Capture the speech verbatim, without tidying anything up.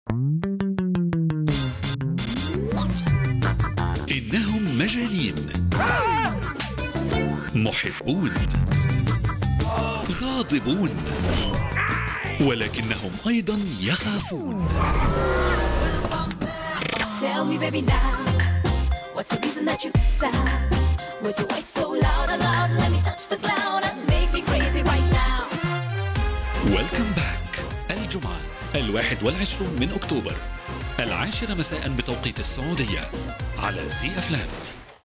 إنهم مجانين، محبون، غاضبون، ولكنهم أيضا يخافون. Tell me baby now, what's the reason that you sigh? With your voice so loud and loud, let me touch the cloud and make me crazy right now. Welcome back. الجمعة الواحد والعشرون من أكتوبر، العاشرة مساء بتوقيت السعودية، على زي أفلام.